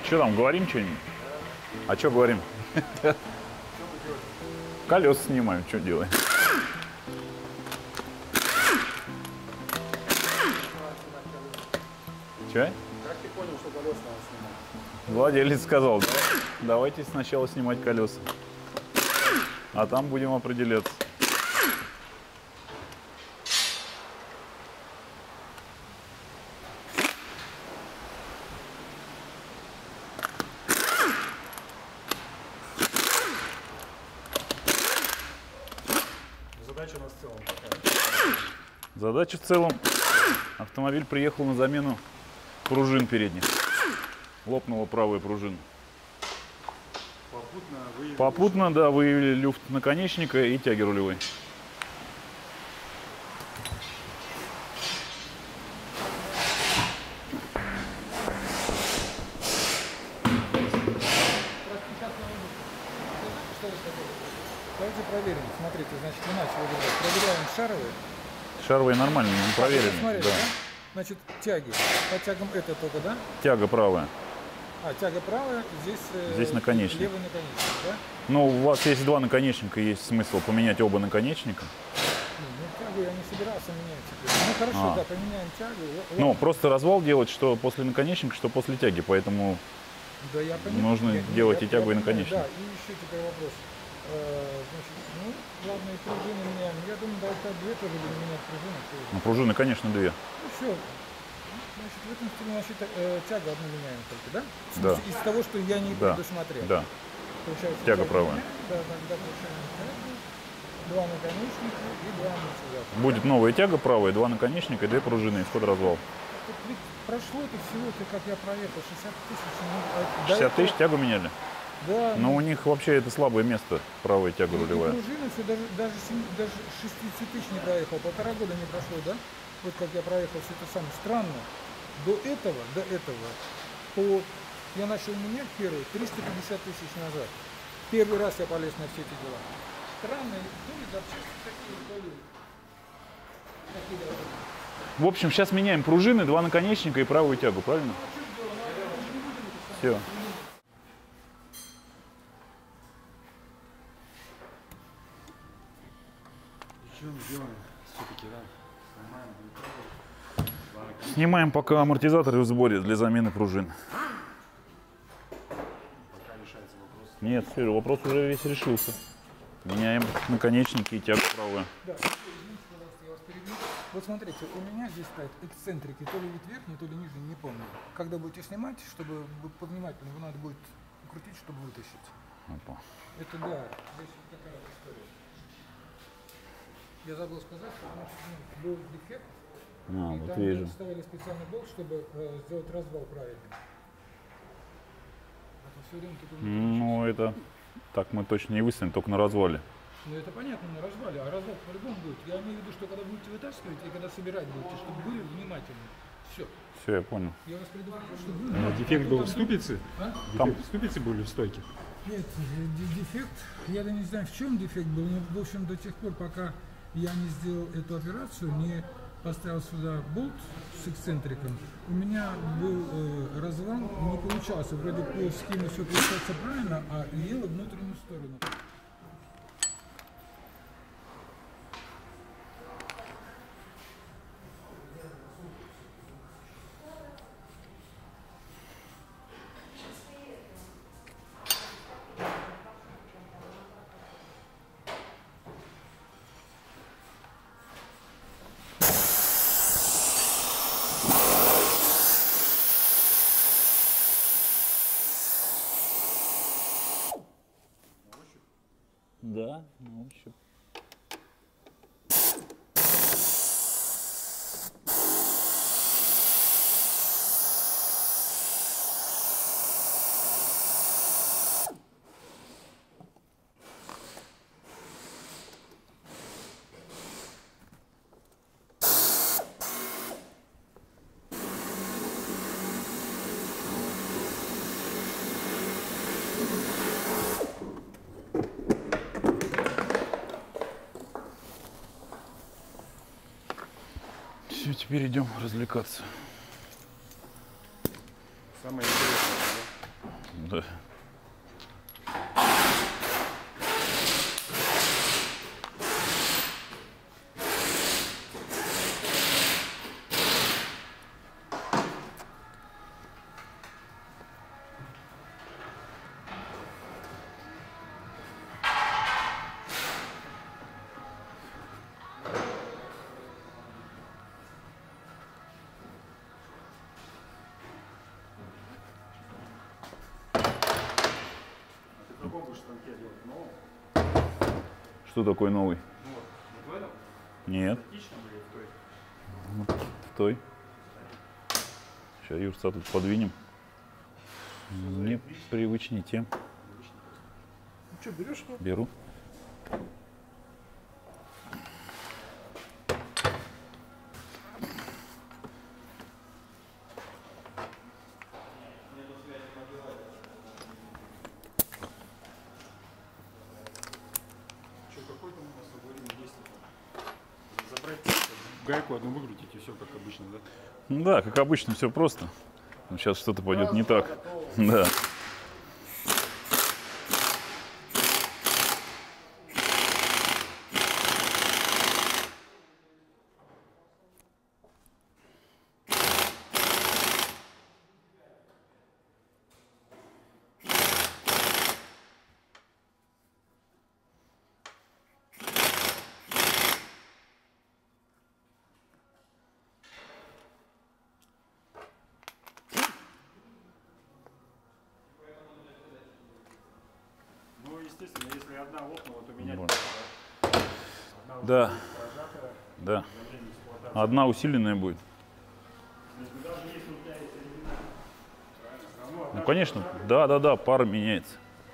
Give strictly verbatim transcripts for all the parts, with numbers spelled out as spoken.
Что там, говорим что-нибудь? А что говорим? Колеса снимаем, что делаем? Че? Как ты понял, что колеса надо снимать? Владелец сказал, да, давайте сначала снимать колеса, а там будем определяться. Задача у нас в целом такая. Задача в целом. Автомобиль приехал на замену пружин передних. Лопнула правая пружина. Попутно выявили... Попутно, да, выявили люфт наконечника и тяги рулевой. Давайте проверим. Смотрите, значит, мы начали выбирать. Проверяем шаровые. Шаровые нормальные, мы проверили. Смотрите, Да. да? Значит, тяги. По тягам это только, да? Тяга правая. А, тяга правая, здесь, Здесь наконечник. левый наконечник, да? Ну, у вас есть два наконечника, есть смысл поменять оба наконечника. Ну, тягу я не собирался менять теперь. Ну, хорошо, А. да, поменяем тягу. Ну, просто развал делать, что после наконечника, что после тяги, поэтому Да, я понимаю. нужно Я- делать я- и тягу, я и понимаю, наконечник. Да, и еще теперь вопрос. Э, значит, ну, главное, пружины меняем. Я думаю, давайте две тоже будем менять пружины. что есть. Ну, пружины, конечно, две. Ну, все. Значит, в этом стиле, значит, э, тягу одну меняем только, да? В Да. смысле, из того, что я не Да, предусмотрел. да. Получается, Тяга тягу правая. меняем, Да, тогда получаем тягу, два наконечника и два амортизатора. Будет новая тяга правая, два наконечника и две пружины, исход развал. Тут ведь прошло это всего-то, как я проехал, шестьдесят тысяч. Ну, а до шестьдесят тысяч этого- тягу меняли. Да, Но ну, у них вообще это слабое место, правая тяга и рулевая. пружина все, даже, даже, семи- даже шестьдесят тысяч не проехал, полтора года не прошло, да? Вот как я проехал все это самое. Странно. До этого, до этого, по, я начал менять первый триста пятьдесят тысяч назад. Первый раз я полез на все эти дела. Странно, то ли запчасти такие, то ли такие дела. В общем, сейчас меняем пружины, два наконечника и правую тягу, правильно? Все. Что мы делаем? Все-таки, да? Снимаем, будет. Снимаем пока амортизаторы в сборе для замены пружин. Пока решается вопрос. Нет, все, вопрос уже весь решился. Меняем наконечники и тягу правую. Да, извините, пожалуйста, я вас перебью. Вот смотрите, у меня здесь стоят эксцентрики, то ли вид верхний, то ли нижний, не помню. Когда будете снимать, чтобы повнимательно, его надо будет крутить, чтобы вытащить. Опа. Это да, здесь вот такая вот история. Я забыл сказать, потому что ну, был дефект, А, и вот там вижу. ставили специальный болт, чтобы э, сделать развал правильный. Это все время тут у меня Ну, это так мы точно не выставим, только на развале. Ну это понятно, на развале, а развал по-любому будет. Я имею в виду, что когда будете вытаскивать и когда собирать будете, чтобы были внимательны. Все. Все, я понял. Я вас предупредил, чтобы вы А внимательны. дефект А то был там в ступице? А? Там- Дефект в ступице были в стойке? Нет, де- дефект, я не знаю, в чем дефект был, но в общем до тех пор, пока я не сделал эту операцию, не поставил сюда болт с эксцентриком, у меня был э, развал, не получался, вроде по схеме все получается правильно, а ело внутреннюю сторону. Да, ну, вообще. Все, теперь идем развлекаться. Самое интересное, Да. В каком будешь станке делать? Новом? Что такое новый? Ну вот, вот в этом? Нет, Статичном или в той? в той. Сейчас Юрца тут подвинем. Мне привычнее тем. Ну что, берешь его? Беру. Что, какой там у нас алгоритм действия? Забрать гайку одну выкрутить и все как обычно, да? Ну да, как обычно, все просто. Но сейчас что-то пойдет не так. Да. Ну, естественно, если одна лопнула, то менять Вот. надо, да? Одна Да. уже прожатая, Да. за время эксплуатации. Одна усиленная будет. Даже если у тебя есть оригинал, правильно, всё равно Ну, одна конечно, прожатая. да, да, да, пара меняется.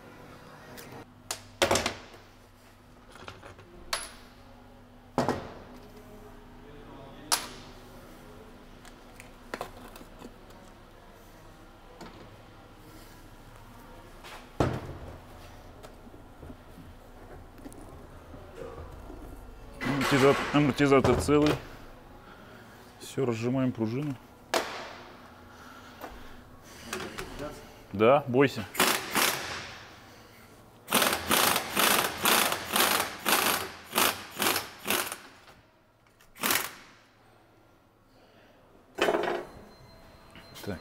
Амортизатор, амортизатор целый. Все, разжимаем пружину. Да, бойся. Так.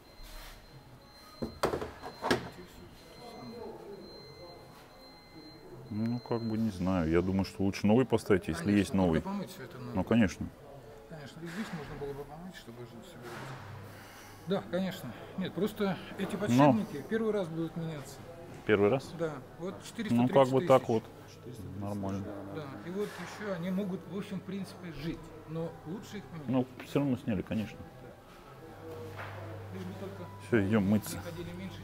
Ну, как бы не знаю. Я думаю, что лучше новый поставить, если есть новый. Только помыть все это надо. Ну, конечно. Конечно, и здесь можно было бы помыть, чтобы же собирать. Да, конечно. Нет, просто эти подшипники первый раз будут меняться. Первый раз? Да, вот четыреста Ну, тридцать как бы так тысяч. вот. Нормально. Да, и вот еще они могут, в общем, в принципе, жить, но лучше их поменять. Ну, все равно сняли, конечно. Лишь бы только Все, идем мыться. приходили меньше.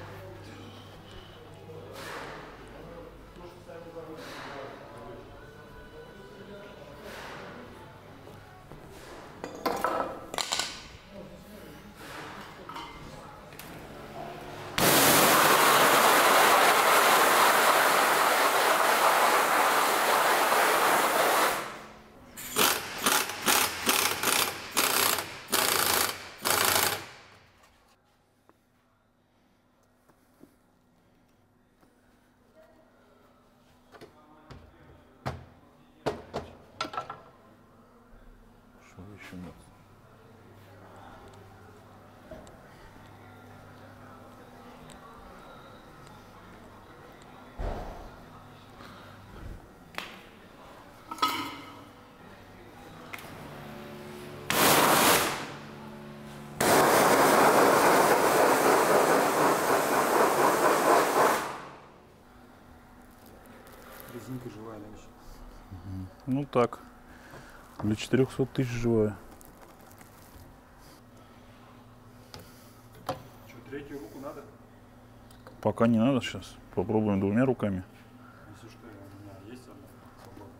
Что еще нет? Резинка живая, да, еще? Ну так. Для четырехсот тысяч живая. Что, третью руку надо? Пока не надо сейчас. Попробуем двумя руками. Если что, у меня есть одна свободная.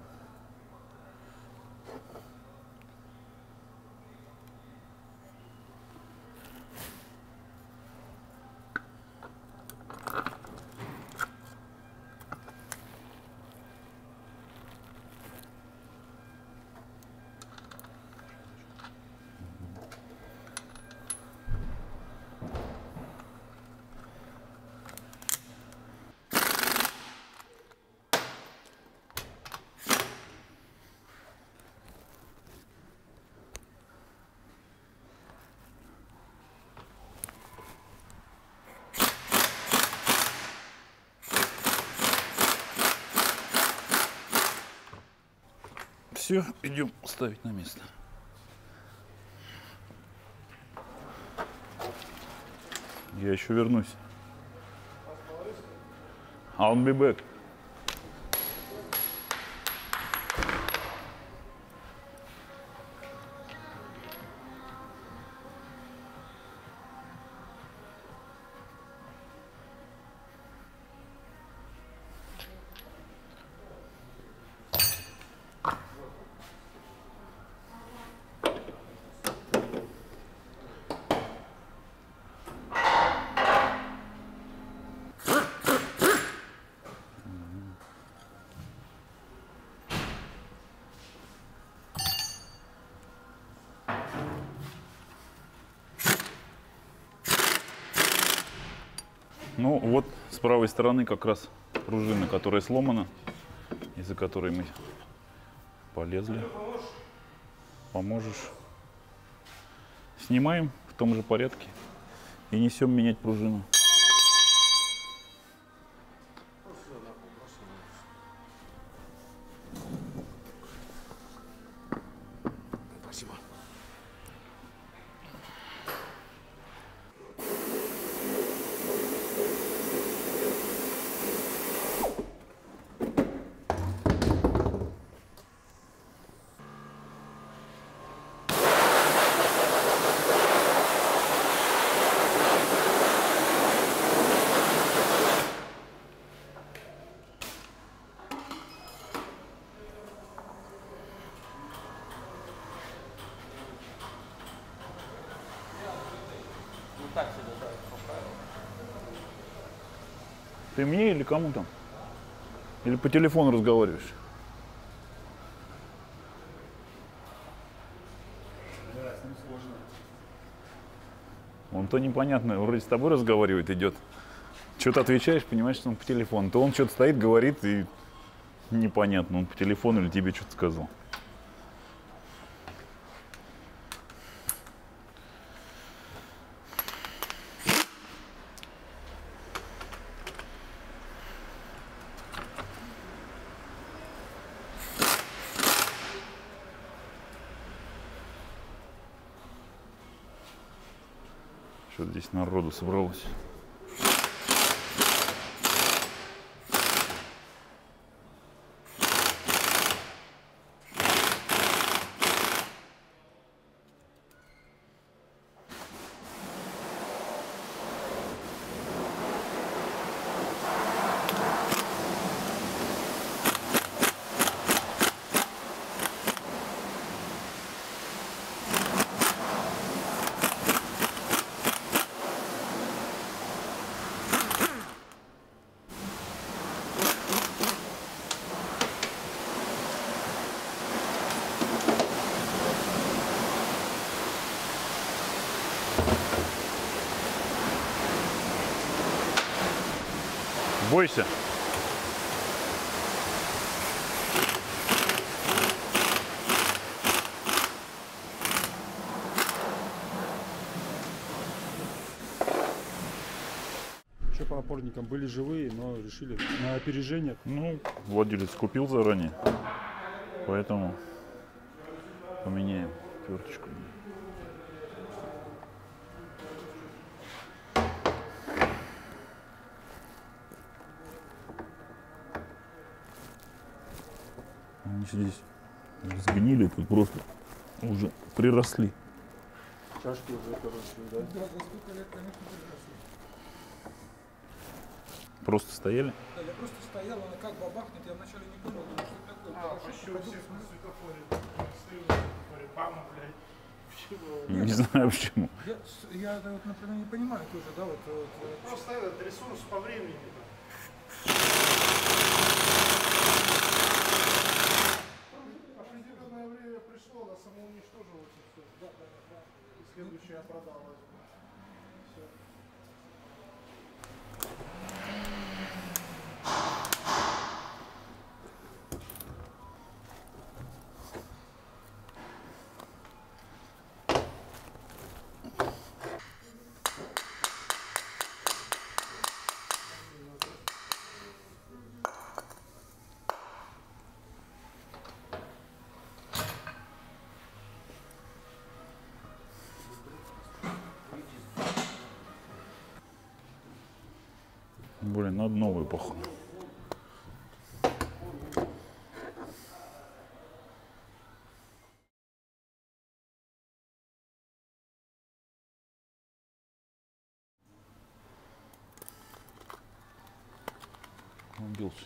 Все, идем ставить на место. Я еще вернусь. I'll be back. Ну вот с правой стороны как раз пружина, которая сломана, из-за которой мы полезли. Поможешь? Снимаем в том же порядке и несем менять пружину. Спасибо. Ты мне или кому там? Или по телефону разговариваешь? Да, с ним сложно. Он то непонятно, вроде с тобой разговаривает, идет. Что-то отвечаешь, понимаешь, что он по телефону. То он что-то стоит, говорит, и непонятно, он по телефону или тебе что-то сказал. Что здесь народу собралось? Бойся. Что по опорникам? Были живые, но решили на опережение. Ну, владелец купил заранее, поэтому поменяем отверточку. Они здесь сгнили, тут просто уже приросли. Чашки уже хорошие, да? Да, за сколько лет, конечно, прекрасно. Просто стояли. Да, я просто стоял, она как бабахнет, я вначале не понял, думаю, что такое. А, Хорошо, еще подумал, все на смотрю. светофоре. Стою на светофоре. Бама, блядь. Почему? Не знаю почему. Я, с- я да, вот, например, не понимаю тоже, да, вот, вот, вот. Просто этот ресурс по времени. Определенное время пришло, она самоуничтожилась и все. Да, да, да. И следующая продалась. Все. Блин, надо новую, походу. Убился.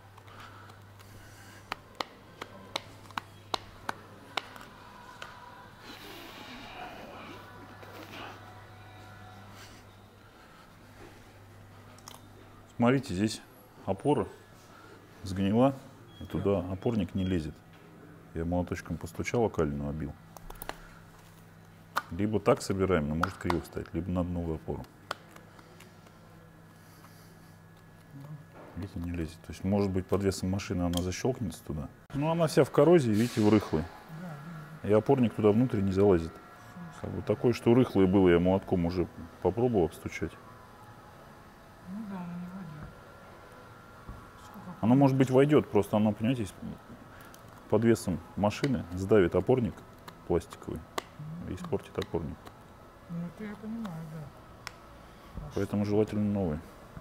Смотрите, здесь опора сгнила, и туда опорник не лезет. Я молоточком постучал, окалину обил. Либо так собираем, но может криво встать, либо надо новую опору. Видите, не лезет. То есть, может быть, под весом машины она защелкнется туда. Но она вся в коррозии, видите, в рыхлой. И опорник туда внутрь не залазит. Как бы такое, что рыхлое было, я молотком уже попробовал обстучать. Ну да, оно не войдет. Оно, может быть, войдет, просто оно, понимаете, под весом машины сдавит опорник пластиковый и испортит опорник. Ну это я понимаю, да. Поэтому желательно новый.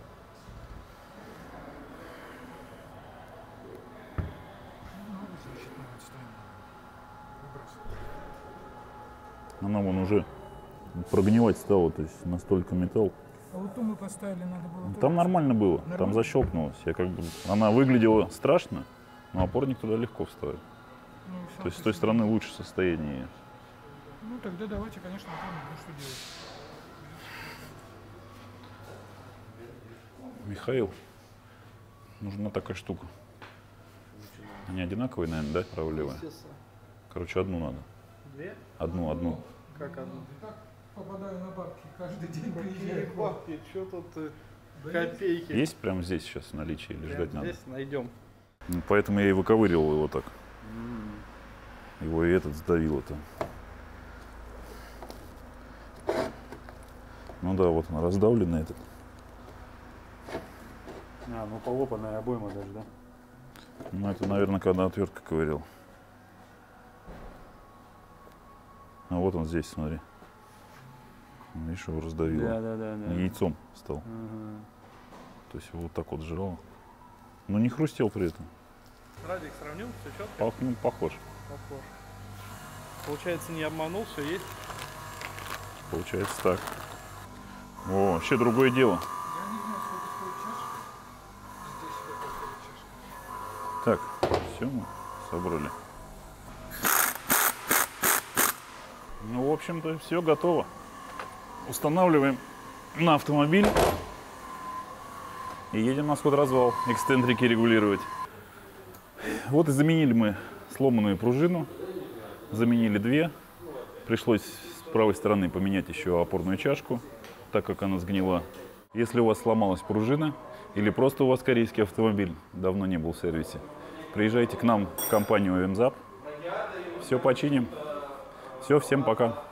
Новый, значит, надо ставить. Выбрасывать. Она вон уже прогнивать стала, то есть настолько металл. А вот ту мы поставили, надо было... Там тоже- нормально было, там Нормально? защелкнулось. Я как бы, она выглядела страшно, но опорник туда легко вставит. Ну, и сам То есть с по той себе. стороны лучше состояние. Ну тогда давайте, конечно, опорник. Ну что делать? Михаил, нужна такая штука. Они одинаковые, наверное, да, право-левая? Естественно. Короче, одну надо. Две? Одну, одну. Как одну? Так попадаю на бабки каждый день, Какие приезжаю. к вам. бабки, что тут э, Да копейки? Есть прямо здесь сейчас в наличии или Прям ждать надо? здесь найдем. Ну, поэтому я и выковыривал его так. Его и этот сдавил это. Ну да, вот он раздавленный этот. А, ну полопанная обойма даже, да? Ну это, наверное, когда отвертка ковырял. А вот он здесь, смотри. Видишь, его раздавило. Да, да, да, да. Яйцом стал. Ага. То есть его вот так вот жрало. Но не хрустел при этом. Радик сравнил, все четко? Пах- ну, похож. Похож. Получается, не обманул, все есть. Получается так. О, вообще другое дело. Я не знаю, сколько стоит чашка. Здесь вот такая чашка. Так, все мы собрали. Ну, в общем-то, все готово. Устанавливаем на автомобиль и едем на сход-развал, эксцентрики регулировать. Вот и заменили мы сломанную пружину, заменили две. Пришлось с правой стороны поменять еще опорную чашку, так как она сгнила. Если у вас сломалась пружина или просто у вас корейский автомобиль, давно не был в сервисе, приезжайте к нам в компанию МЗАП, все починим. Все, всем пока.